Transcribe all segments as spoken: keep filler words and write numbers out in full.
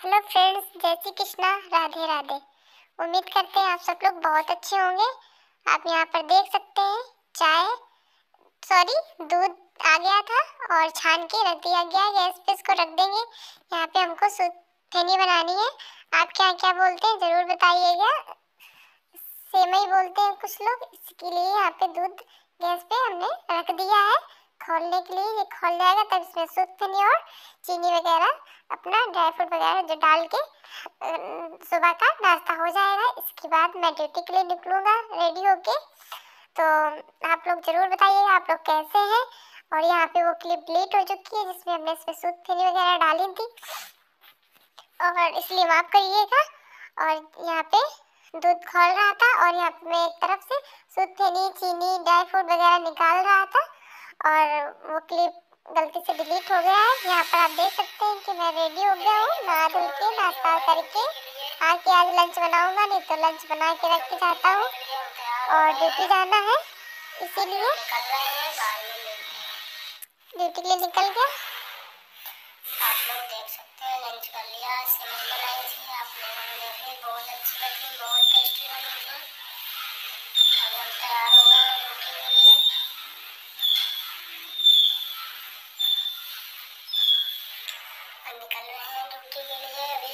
Hello friends, जय श्री कृष्णा, राधे राधे। उम्मीद करते हैं आप सब लोग बहुत अच्छे होंगे। आप यहाँ पर देख सकते हैं चाय सॉरी दूध आ गया था और छान के रख दिया गया। गैस पे इसको रख देंगे। यहाँ पे हमको सूथनी बनानी है। आप क्या क्या बोलते हैं ज़रूर बताइएगा। सेवई बोलते हैं कुछ लोग। इसके लिए यहाँ पे दूध गैस पे हमने रख दिया है खोलने के लिए। ये खोल जाएगा तब इसमें सूथनी और चीनी वगैरह अपना ड्राई फ्रूट वगैरह जो डाल के सुबह का नाश्ता हो जाएगा। इसके बाद मैं ड्यूटी के लिए निकलूँगा रेडी होके। तो आप लोग ज़रूर बताइएगा आप लोग कैसे हैं। और यहाँ पे वो क्लिप डिलीट हो चुकी है जिसमें हमने इसमें सूथनी वगैरह डाली थी, और इसलिए माफ़ करिएगा। और यहाँ पे दूध खोल रहा था और यहाँ पे मैं एक तरफ से सूथनी चीनी ड्राई फ्रूट वगैरह निकाल रहा था और वो क्लिप गलती से डिलीट हो गया है। यहाँ पर आप देख सकते हैं कि मैं रेडी हो गया हूँ, नहा धुल के नाश्ता करके आके आज लंच बनाऊंगा। नहीं तो लंच बना के रख के जाता हूँ और ड्यूटी जाना है, इसीलिए ड्यूटी के लिए निकल गया। आप लोग देख सकते हैं लंच कर लिया। सेवई बनाई थी, आप लोगों ने देखी, बहुत अच्छी लगी, बहुत टेस्टी बनी थी। अब हम तैयार हो गए ड्यूटी के लिए। अब निकल रहे हैं ड्यूटी के लिए अभी।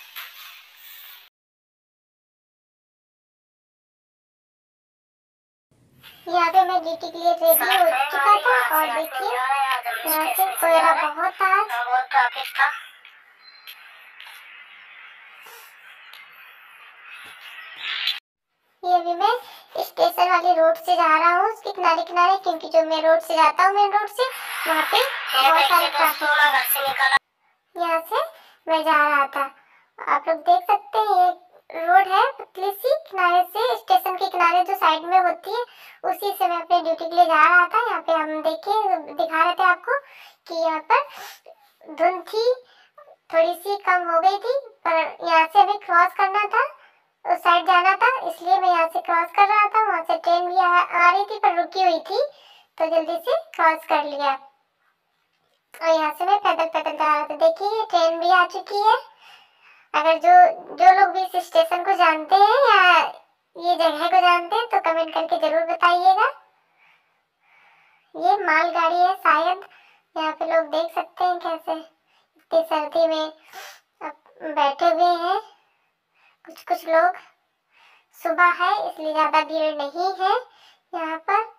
यहाँ पे मैं ड्यूटी के लिए रेडी हो चुका था और देखिए यहाँ से कोहरा बहुत था, बहुत ट्रैफिक था। ये अभी मैं स्टेशन वाली रोड से जा रहा हूँ, उसके किनारे किनारे, क्योंकि जो मैं रोड से जाता हूँ मेन रोड से वहाँ पे बहुत सारे ट्रैफिक। घर से निकला यहाँ से मैं जा रहा था, आप लोग देख सकते हैं ये रोड है पतली सी, किनारे से स्टेशन के किनारे जो साइड में होती है उसी से मैं अपने ड्यूटी के लिए जा रहा था। यहाँ पे हम देखे दिखा रहे थे आपको कि यहाँ पर धुंध थी, थोड़ी सी कम हो गई थी, पर यहाँ से हमें क्रॉस करना था, उस साइड जाना था, इसलिए मैं यहाँ से क्रॉस कर रहा था। वहाँ से ट्रेन भी आ, आ रही थी पर रुकी हुई थी, तो जल्दी से क्रॉस कर लिया और यहाँ से मैं पैदल पैदल जा रहा था। देखिए ट्रेन भी आ चुकी है। अगर जो जो लोग भी इस स्टेशन को जानते हैं या ये जगह को जानते हैं तो कमेंट करके जरूर बताइएगा। ये मालगाड़ी है शायद। यहाँ पे लोग देख सकते हैं कैसे इतनी सर्दी में बैठे हुए हैं कुछ कुछ लोग। सुबह है इसलिए ज़्यादा भीड़ नहीं है यहाँ पर।